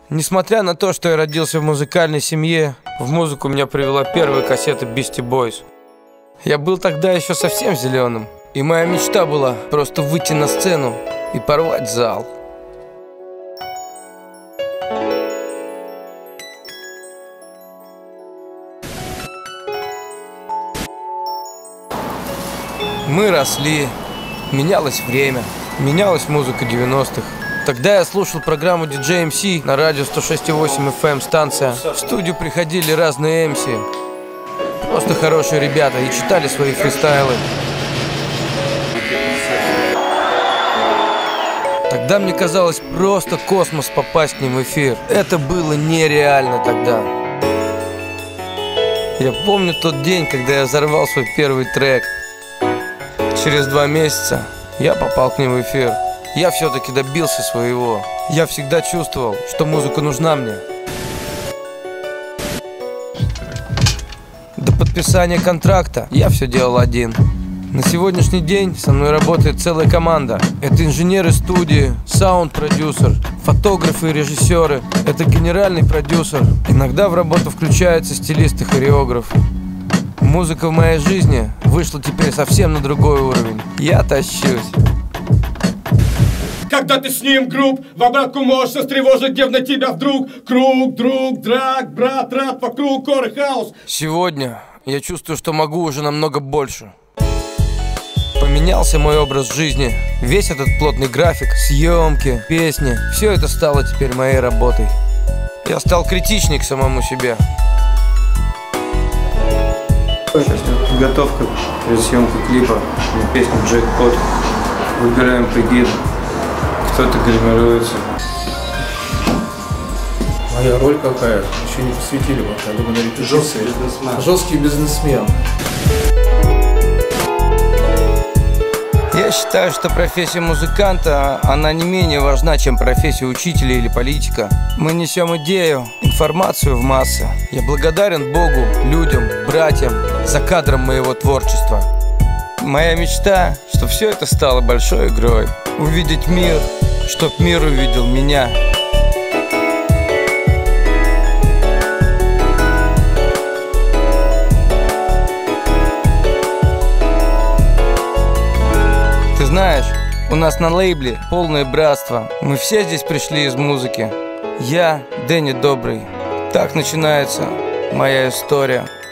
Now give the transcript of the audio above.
Несмотря на то, что я родился в музыкальной семье, в музыку меня привела первая кассета Beastie Boys. Я был тогда еще совсем зеленым, и моя мечта была просто выйти на сцену и порвать зал. Мы росли, менялось время, менялась музыка 90-х. Тогда я слушал программу DJ MC на радио 106,8 FM станция. В студию приходили разные MC, просто хорошие ребята, и читали свои фристайлы. Тогда мне казалось просто космос попасть к ним в эфир. Это было нереально тогда. Я помню тот день, когда я взорвал свой первый трек. Через 2 месяца я попал к ним в эфир. Я все-таки добился своего. Я всегда чувствовал, что музыка нужна мне. До подписания контракта я все делал один. На сегодняшний день со мной работает целая команда. Это инженеры студии, саунд-продюсер, фотографы и режиссеры. Это генеральный продюсер. Иногда в работу включается стилист и хореограф. Музыка в моей жизни вышла теперь совсем на другой уровень. Я тащусь. Когда ты с ним груб, в обратку можешь растревожить гневно тебя вдруг. Круг, друг, драк, брат, рад, вокруг, кор и хаос. Сегодня я чувствую, что могу уже намного больше. Поменялся мой образ жизни. Весь этот плотный график, съемки, песни, все это стало теперь моей работой. Я стал критичней к самому себе. Сейчас подготовка перед съемкой клипа на песню «Джекпот». Выбираем прикид, кто-то гримируется. Моя роль какая? Еще не посвятили пока, я думаю, на репетиции. Жесткий бизнесмен. Я считаю, что профессия музыканта, она не менее важна, чем профессия учителя или политика. Мы несем идею, информацию в массы. Я благодарен Богу, людям, братьям за кадром моего творчества. Моя мечта, что все это стало большой игрой. Увидеть мир, чтоб мир увидел меня. Ты знаешь, у нас на лейбле полное братство. Мы все здесь пришли из музыки. Я Дэнни Добрый. Так начинается моя история.